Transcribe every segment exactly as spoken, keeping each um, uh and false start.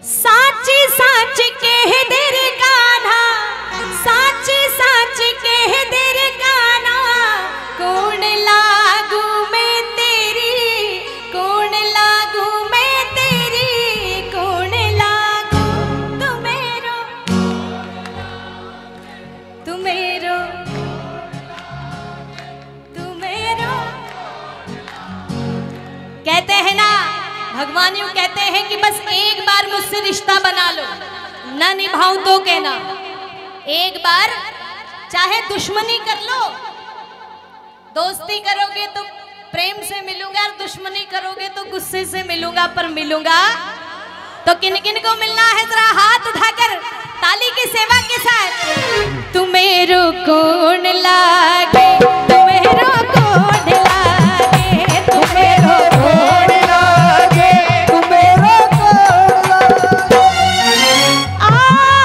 साच साच कह दे रे कान्हा, साच साच कह दे रे कान्हा, कौन लागू मैं तेरी, कौन लागू मैं तेरी, कौन लागू तू मेरो, तू मेरो, तू मेरो। कहते हैं ना भगवान यूं कहते हैं कि बस एक बार मुझसे रिश्ता बना लो, ना निभाऊं तो कहना। एक बार चाहे दुश्मनी कर लो, दोस्ती करोगे तो प्रेम से मिलूंगा, दुश्मनी करोगे तो गुस्से से मिलूंगा, पर मिलूंगा तो किन किन को मिलना है जरा हाथ उठाकर ताली की सेवा के साथ। तू मेरो कौन लागे, तू मेरो कौन लागे, तू मेरो कौन लागे, तू मेरो कौन लागे। आ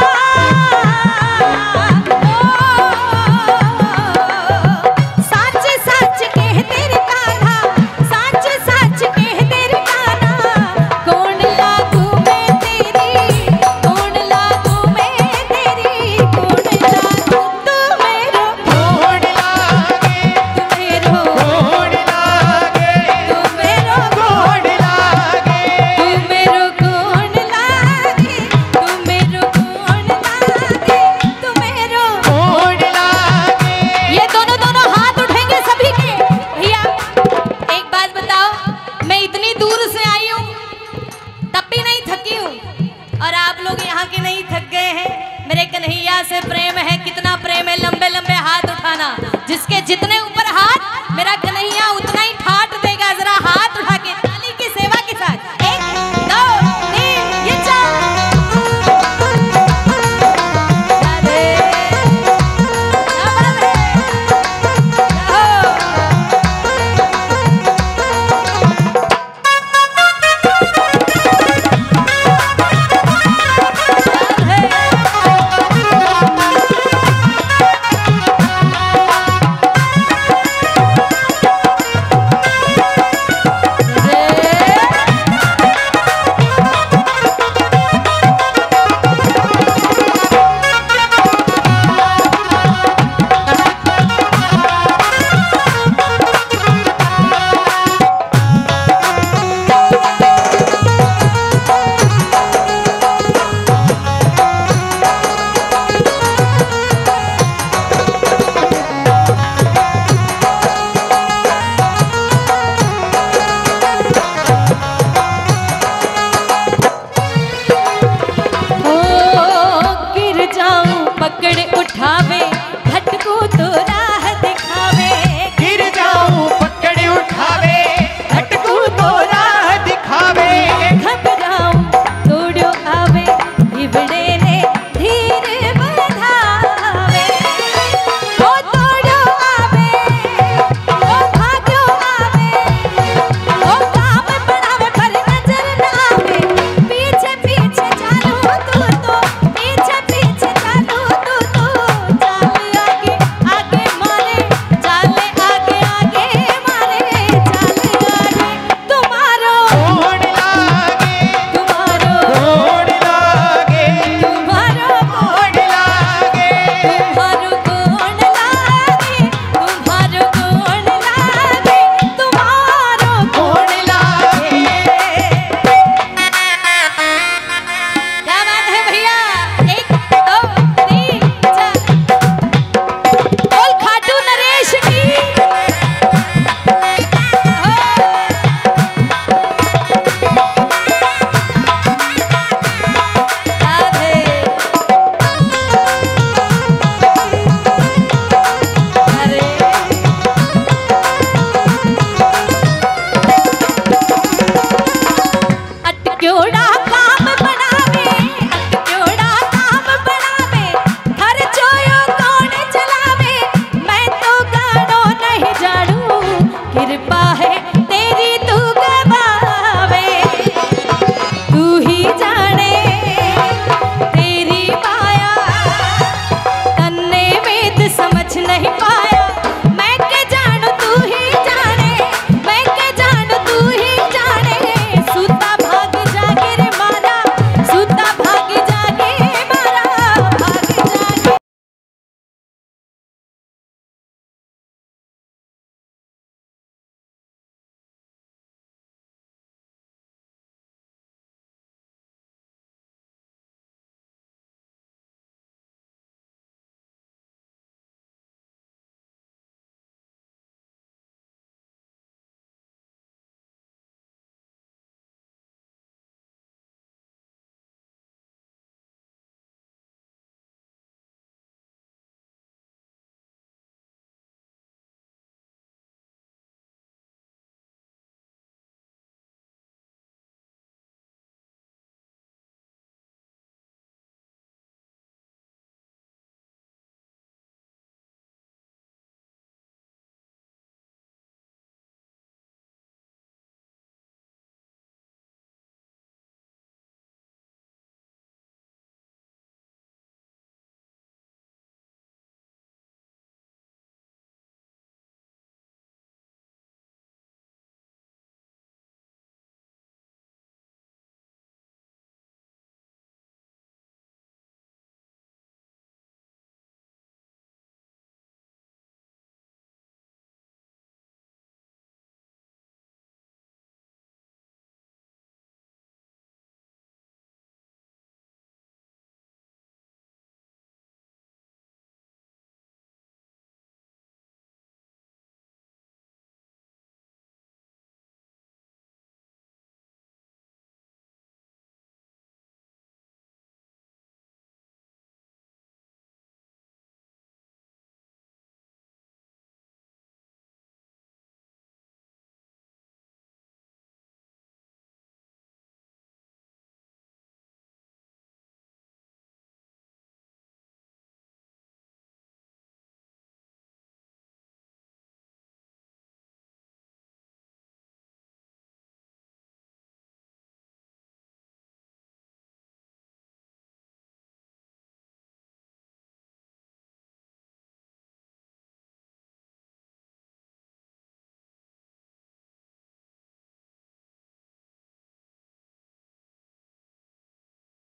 सच सच कह तेरे कान्हा, सच सच कह तेरे कान्हा, कौन लागू मैं तेरी, कौन लागू मैं तेरी, कौन लागू तू मेरो कौन लागे, तू मेरो कौन लागे, तू मेरो कौन लागे, तू मेरो कौन लागे, तू मेरो कौन लागे, तू मेरो कौन लागे। ये दोनों दोनों हाथ उठेंगे सभी के। भैया एक बात बताओ, मैं इतनी दूर से आई हूँ तब भी नहीं थकी हूँ, और आप लोग यहाँ के नहीं थक गए हैं। मेरे कन्हैया से प्रेम है, कितना प्रेम है, लंबे लंबे हाथ उठाना। जिसके जितने ऊपर हाथ, मेरा कन्हैया उतना ही ठाट देगा। जरा हाथ